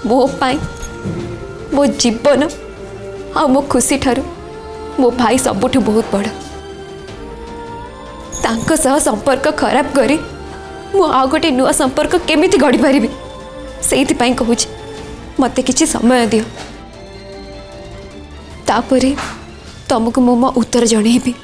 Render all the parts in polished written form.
मो पाई मो जीवन आ मो खुशी ठारू मो भाई सबुठ बहुत बड़। तांको सह संपर्क खराब करी मु आ गोटे नुआ संपर्क केमिति गढ़ी पारिबी सेइथि पई कहूछि मते किछि समय दियो तापरे तुमको मो उत्तर जणेबी।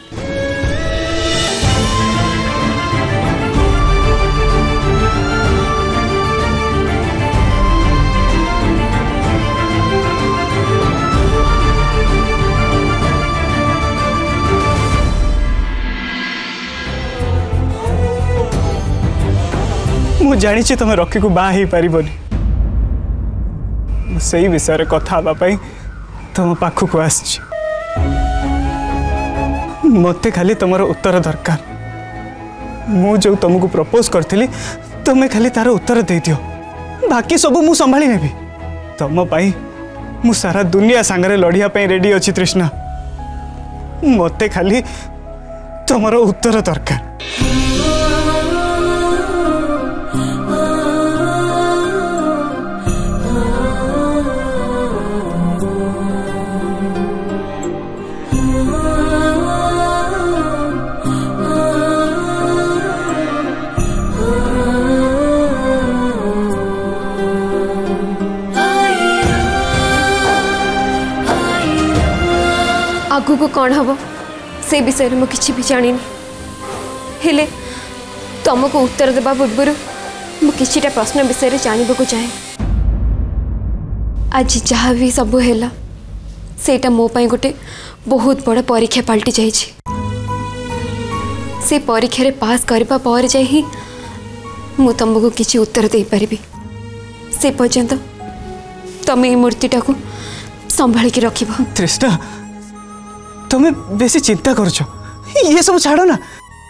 मु जानी तुम रखी को बाहा पारबनी से विषय कथा तुम पाखक आस मत खाली तुमर उत्तर दरकार। मु जो तुमको प्रपोज करी तुम्हें खाली तार उत्तर दे दियो बाकी सब मु संभाली नेबी। तुम पाई मु सारा दुनिया सांगरे लड़िया पाई रेडी अच्छी तृष्णा मत खाली तुमर उत्तर दरकार। आगु को कौन हम से विषय में किसी भी जानी हेले तुमको उत्तर देवा पूर्व मुझे प्रश्न विषय जानवा को चाहे। आज जहाँ भी सब है सेटा मो पाई गोटे बहुत बड़ परीक्षा पलटि जाइए। से परीक्षा रे पास करबा पर जाई ही मु तुमको किसी उत्तर दे पारिबी। से पर्यंत तुम ये मूर्तिटा को संभाल के रखिबो। तृष्णा तुम्हें बेसी चिंता करुछ ये सब छाड़ ना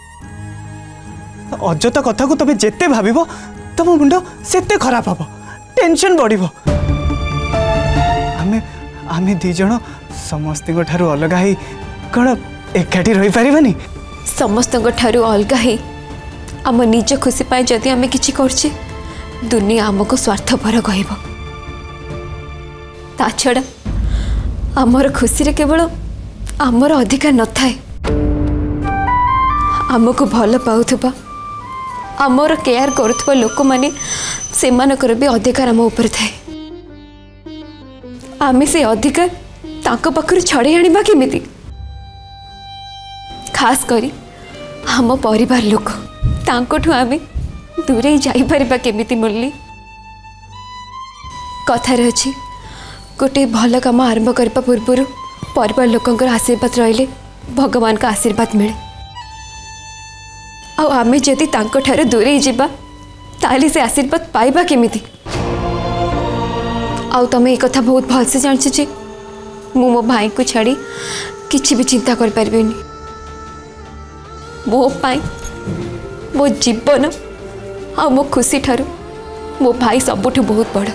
अजता कथा को तुम्हें जेते भाबिबो तुम मुंड सेते खराब हबो टेंशन बढ़िबो। आमे दी जण समस्त ठारू अलग ही कौन एकाठी रही पारिबानी। समस्त ठारू अलग ही आम निज खुशी पाए जदि आमे किछि करछे दुनिया आमको स्वार्थपर कहब। ता छड़ा आमर खुशी रे केवल आमर अधिकार न थाए आमको भल पाउथबा आमर केयर करुथबा लोक माने सेमानकर भी अधिकार आम ऊपर थाए। आमे से अधिकार ताको पाखरु छड़े आनिबा केमिति खास करी आम परिवार लोक तांकोठु आमे दूरे जाई परिबा केमिति मुरली। कथार अछि गोटे भल काम आरंभ करबा पूर्व परिवार लोकंकर आशीर्वाद रहिले भगवान का आशीर्वाद मिले। आमे जदि तांको ठारे दूरे जिबा ताली से आशीर्वाद पाइबा केमिति। तमें एक कथा बहुत भल से जानछ जे मु मो भाई को छाड़ी किछि भी चिंता कर पारबेनी। मो पाई मो जीवन आ मो खुशी ठारू मो भाई सबुठ बहुत बड़।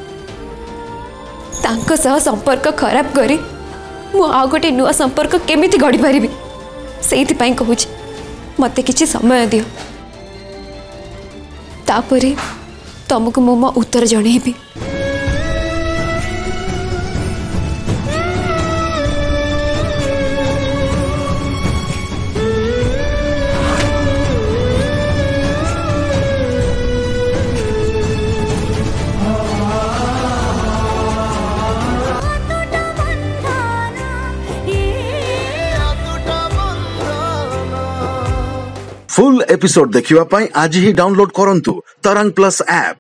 तांको सह संपर्क खराब करी मु आ गोटे नुआ संपर्क केमिति गढ़ी पारिबी सेइथि पई कहूछि मते किछि समय दियो तापरे तुमको मो उत्तर जणेबी। फुल एपिसोड देखिवा पाई आज ही डाउनलोड करंतु तरंग प्लस ऐप।